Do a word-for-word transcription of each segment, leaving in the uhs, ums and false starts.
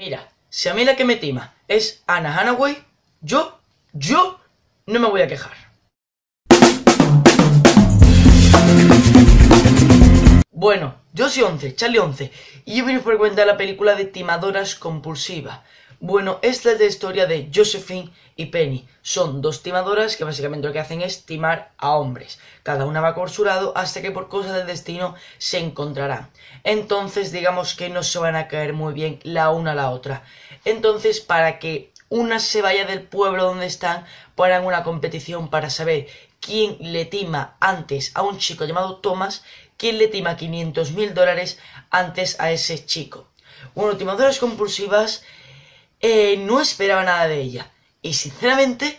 Mira, si a mí la que me tima es Anna Hathaway, yo, yo no me voy a quejar. Bueno, yo soy once, Charlie once, y yo vine por cuenta de la película de Timadoras Compulsivas. Bueno, esta es la historia de Josephine y Penny. Son dos timadoras que básicamente lo que hacen es timar a hombres. Cada una va por su lado hasta que por cosas del destino se encontrarán. Entonces digamos que no se van a caer muy bien la una a la otra. Entonces para que una se vaya del pueblo donde están, ponen una competición para saber quién le tima antes a un chico llamado Thomas, quién le tima quinientos mil dólares antes a ese chico. Bueno, Timadoras Compulsivas... Eh, no esperaba nada de ella. Y sinceramente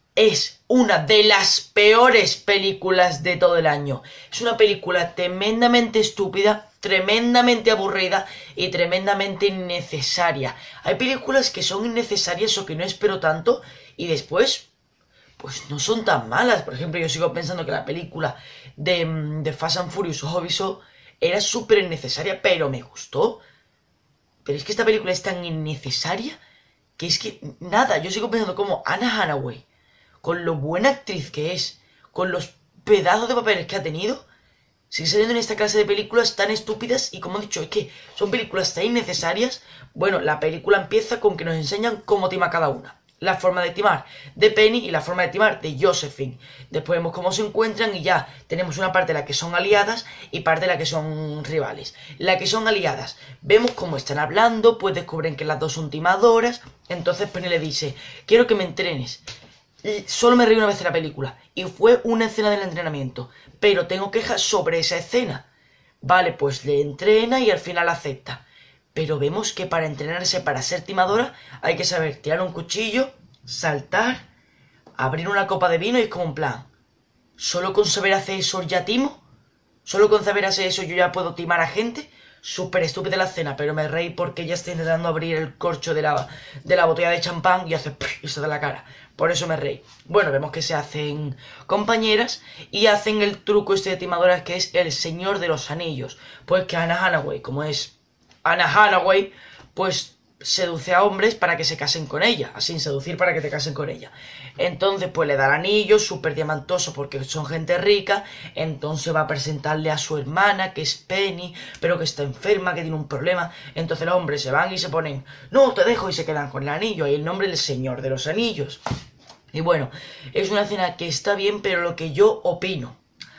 es una de las peores películas de todo el año. Es una película tremendamente estúpida, tremendamente aburrida y tremendamente innecesaria. Hay películas que son innecesarias o que no espero tanto y después pues no son tan malas. Por ejemplo, yo sigo pensando que la película de, de Fast and Furious Hobbs era súper innecesaria, pero me gustó. Pero es que esta película es tan innecesaria que es que, nada, yo sigo pensando como Anna Hathaway, con lo buena actriz que es, con los pedazos de papeles que ha tenido, sigue saliendo en esta clase de películas tan estúpidas y, como he dicho, es que son películas tan innecesarias. Bueno, la película empieza con que nos enseñan cómo tima cada una. La forma de timar de Penny y la forma de timar de Josephine. Después vemos cómo se encuentran y ya tenemos una parte en la que son aliadas y parte en la que son rivales. La que son aliadas, vemos cómo están hablando, pues descubren que las dos son timadoras. Entonces Penny le dice, quiero que me entrenes. Y solo me reí una vez en la película y fue una escena del entrenamiento, pero tengo quejas sobre esa escena. Vale, pues le entrena y al final acepta. Pero vemos que para entrenarse para ser timadora hay que saber tirar un cuchillo, saltar, abrir una copa de vino y es como un plan. ¿Solo con saber hacer eso ya timo? ¿Solo con saber hacer eso yo ya puedo timar a gente? Súper estúpida la escena, pero me reí porque ella está intentando abrir el corcho de la, de la botella de champán y hace y se da la cara. Por eso me reí. Bueno, vemos que se hacen compañeras y hacen el truco este de timadoras que es el Señor de los Anillos. Pues que Anna Hathaway, como es Anna Hathaway, pues seduce a hombres para que se casen con ella, así seducir para que te casen con ella. Entonces pues le da el anillo súper diamantoso porque son gente rica. Entonces va a presentarle a su hermana, que es Penny, pero que está enferma, que tiene un problema. Entonces los hombres se van y se ponen, no, te dejo, y se quedan con el anillo y el nombre del Señor de los Anillos. Y bueno, es una escena que está bien, pero lo que yo opino,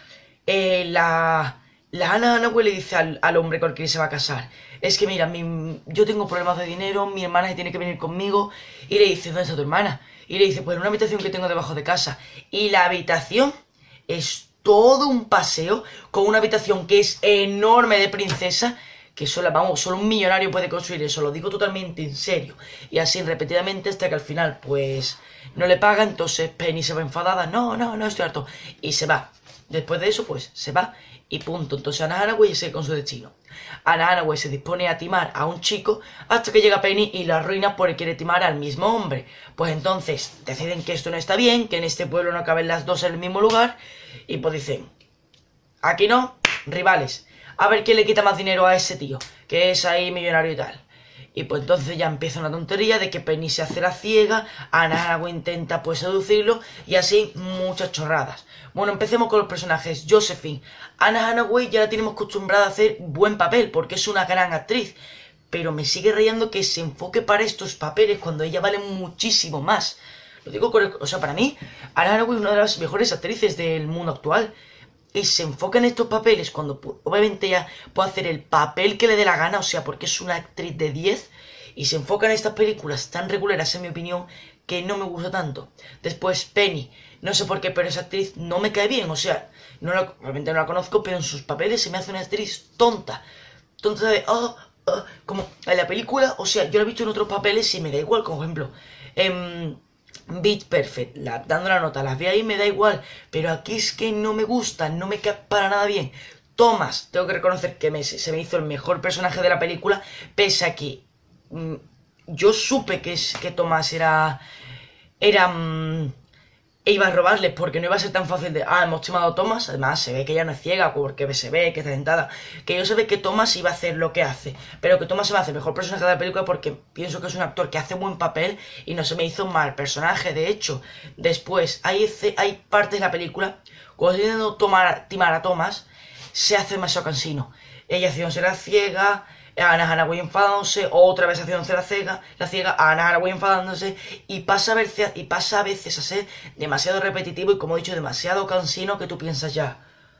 eh, la... La Anna Hathaway le dice al, al hombre con el que se va a casar, es que mira, mi, yo tengo problemas de dinero, mi hermana se tiene que venir conmigo. Y le dice, ¿dónde está tu hermana? Y le dice, pues en una habitación que tengo debajo de casa. Y la habitación es todo un paseo, con una habitación que es enorme de princesa, que solo, vamos, solo un millonario puede construir eso, lo digo totalmente en serio. Y así repetidamente hasta que al final, pues, no le paga. Entonces Penny se va enfadada, no, no, no estoy harto, y se va. Después de eso, pues, se va y punto. Entonces Anna Hathaway sigue con su destino. Anna Hathaway se dispone a timar a un chico hasta que llega Penny y la arruina porque quiere timar al mismo hombre. Pues entonces deciden que esto no está bien, que en este pueblo no caben las dos en el mismo lugar. Y pues dicen, aquí no, rivales. A ver quién le quita más dinero a ese tío, que es ahí millonario y tal. Y pues entonces ya empieza una tontería de que Penny se hace la ciega, Anna Hathaway intenta pues seducirlo y así muchas chorradas. Bueno, empecemos con los personajes. Josephine. Anna Hathaway ya la tenemos acostumbrada a hacer buen papel porque es una gran actriz, pero me sigue rayando que se enfoque para estos papeles cuando ella vale muchísimo más. Lo digo con, o sea, para mí, Anna Hathaway es una de las mejores actrices del mundo actual. Y se enfoca en estos papeles cuando obviamente ella puede hacer el papel que le dé la gana, o sea, porque es una actriz de diez, y se enfoca en estas películas tan regulares, en mi opinión, que no me gusta tanto. Después Penny, no sé por qué, pero esa actriz no me cae bien, o sea, no la, obviamente no la conozco, pero en sus papeles se me hace una actriz tonta. Tonta de, oh, oh, como en la película, o sea, yo la he visto en otros papeles y me da igual, como ejemplo, en Pitch Perfect, la, dando la nota, las vi ahí, me da igual, pero aquí es que no me gusta, no me cae para nada bien. Thomas, tengo que reconocer que me, se me hizo el mejor personaje de la película, pese a que mmm, yo supe que, es, que Thomas era, era, mmm, e iba a robarle, porque no iba a ser tan fácil de, ah, hemos timado a Thomas, además se ve que ella no es ciega, porque se ve que está sentada, que yo sé que Thomas iba a hacer lo que hace, pero que Thomas se va a hacer mejor personaje de la película porque pienso que es un actor que hace buen papel y no se me hizo mal personaje. De hecho, después hay, hay partes de la película, cuando estoy intentando tomar, timar a Thomas, se hace demasiado cansino. Ella haciéndose la ciega, Anna Hathaway enfadándose, otra vez haciéndose la ciega, la ciega, Anna Hathaway enfadándose, y pasa, a veces, y pasa a veces a ser demasiado repetitivo y, como he dicho, demasiado cansino, que tú piensas ya,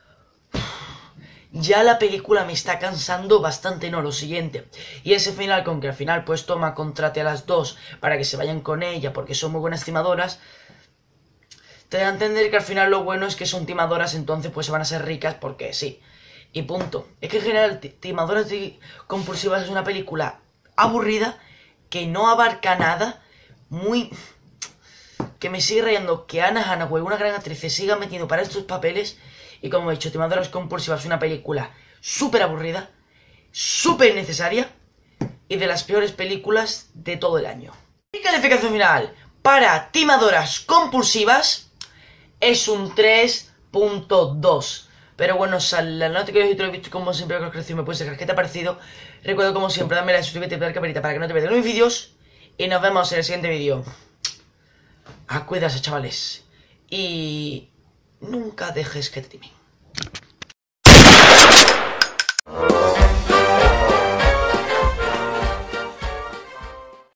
ya la película me está cansando bastante, no, lo siguiente. Y ese final, con que al final pues Toma contrate a las dos para que se vayan con ella porque son muy buenas timadoras, te da a entender que al final lo bueno es que son timadoras, entonces pues van a ser ricas porque sí. Y punto. Es que en general Timadoras Compulsivas es una película aburrida, que no abarca nada, muy... que me sigue rayando que Anna Hathaway, una gran actriz, se siga metiendo para estos papeles. Y como he dicho, Timadoras Compulsivas es una película súper aburrida, súper necesaria y de las peores películas de todo el año. Mi calificación final para Timadoras Compulsivas es un tres punto dos. Pero bueno, sal, la nota que os he visto, como siempre, que os creció, me puedes dejar qué te ha parecido. Recuerda, como siempre, darme like, suscríbete y dar campanita para que no te pierdas nuevos vídeos. Y nos vemos en el siguiente vídeo. A cuidarse, chavales. Y nunca dejes que te timen.